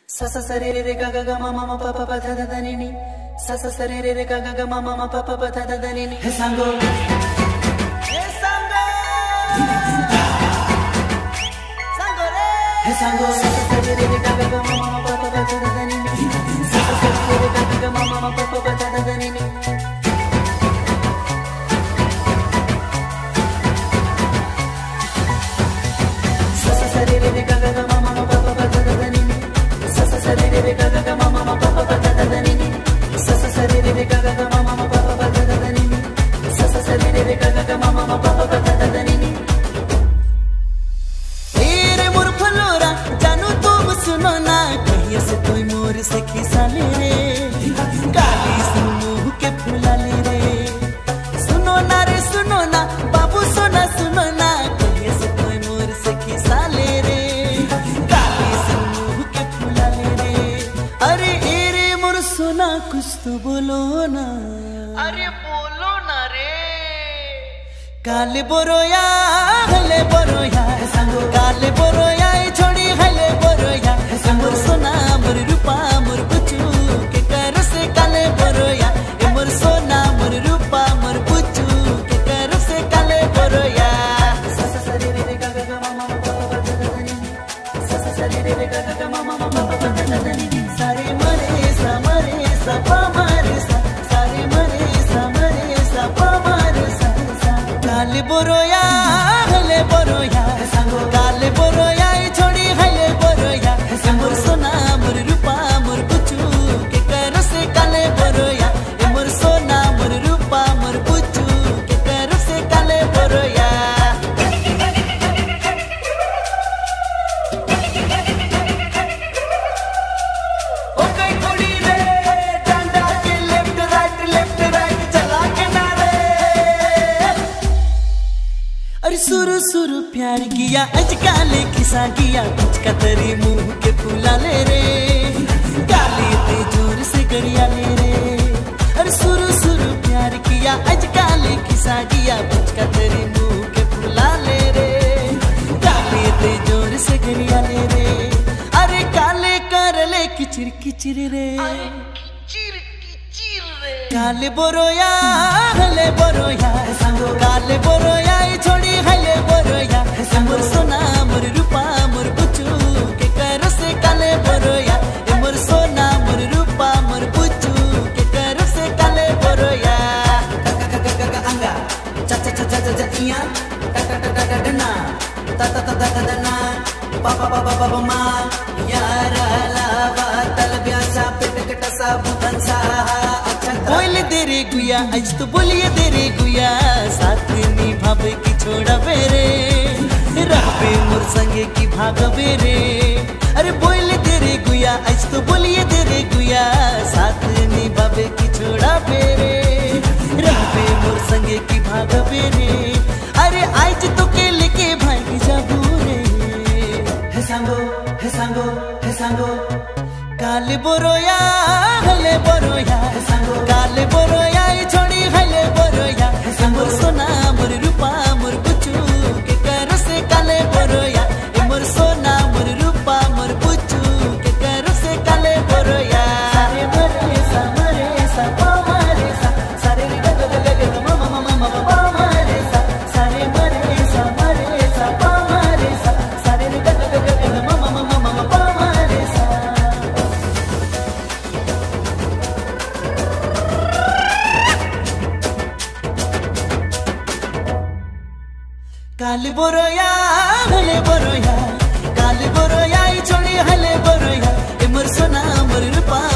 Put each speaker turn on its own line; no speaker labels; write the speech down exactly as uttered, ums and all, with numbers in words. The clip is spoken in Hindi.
सा सा सा रे रे रे गा गा गा मा मा मा पा पा पा धा धा धा नी नी सा सा सा रे रे रे गा गा गा मा मा मा पा पा पा धा धा धा नी नी हे सांगो हे सांगो सांगो रे हे सांगो सा सा सा रे रे रे गा गा गा मा मा मा पा पा पा धा धा धा नी नी सा सा सा रे रे गा गा गा मा मा मा पा पा पा धा धा धा नी नी सा सा सा रे रे रे गा गा गा मा मा मा पा पा पा धा धा धा नी नी सा सा सा रे रे रे गा गा गा मा मा मा पा पा पा धा धा धा नी नी सा सा सा रे रे रे गा गा गा मा मा मा पा पा पा धा धा धा नी नी सा सा सा रे रे रे गा गा गा मा मा मा पा पा पा धा धा धा नी नी तेरे मोर फलोरा जानू तुम सुनो ना कहिए से तू मोर से खिसा ले रे काली सुमुह के फूला ले रे सुनो ना रे सुनो ना बाबू सोना सुनो ना कहिए से तू मोर से खिसा ले रे काली सुमुह के फूला ले रे अरे एरे मोर सोना कुछ तो बोलो ना अरे बोलो ना रे काले बोरोया हले बोरोया संगो काले बोरोया छोड़ी हले बोरोया मोर सोना मोर रूपा मोर बुचू के कर से काले बोरोया ए मोर सोना मोर रूपा मोर बुचू के कर से काले बोरोया सा सा सा रे रे गा गा गा मा मा मा पा पा धा धा धा नी सा सा सा रे रे गा गा गा मा मा मा पा पा धा धा धा नी सारे मरे सा मरे सा पा मारे सा सारे मरे सा मरे सा पा मारे सा काले बोरोया हले बोरोया संगो काले बोरोया छोड़ी हले बोरोया मोर सोना मोर रूपा मोर बुचू के कर से काले बोरोया ए मोर सोना मोर रूपा मोर बुचू के कर से काले बोरोया ओ कई कुड़ी रे डंडा के लेफ्ट राइट लेफ्ट राइट चला के ना रे अरे सुरु सुरु प्यार किया अजकाले खिसा किया कुछ का तेरी मुंह के फूला ले रे काली ते जोर से गरिया ले रे अरे सुरु सुरु प्यार किया अजकाले खिसा किया कुछ का तेरी मुंह के फूला ले रे काली ते जोर से गरिया ले रे अरे काले कर ले किचिर किचिर रे किचिर किचिर रे काले बोरोया हले बोरोया संगो काले बोरोया छोड़ी हले बोरोया मोर सोना मोर रूपा मोर बुचू के कर से काले बोरोया ए मोर सोना मोर रूपा मोर बुचू के कर से काले बोरोया का का का का का अंगा चा चा चा चा चा इया का का का का डना ता ता ता ता डना पा पा पा पा पा मा यारा लावा तल ब्यासा पेट कटसा बुधन सा अच्छा बोल दे रे गुया आज तो बोलिए दे रे गुया साथ निभावे की छोड़ा बेरे रहबे मोर संगे की भागबे रे अरे बोल दे रे गुया आज तो बोलिए दे रे गुया साथ निभावे की छोड़ा बेरे रहबे मोर संगे की भागबे रे अरे आज तो के लेके भाग जाबू रे हे सांगो हे सांगो हे सांगो काले बोरोया हले बोरोया संगो काले बोरोया छोड़ी हले बोरोया मोर सोना मोर रूपा मोर बुचू के कर से काले बोरोया ए मोर सोना मोर रूपा मोर बुचू के कर से काले बोरोया सारे मरे सा मरे सा पा मारे सा सारे रे ग ग ग ग मा मा मा मा पा मारे सा सारे मरे सा मरे सा पा मारे सा सारे रे ग ग ग ग मा मा मा मा पा मारे सा काले बोरोया हले बोरोया काले बोरोया छोड़ी हले बोरोया ए मोर सोना मोर रूपा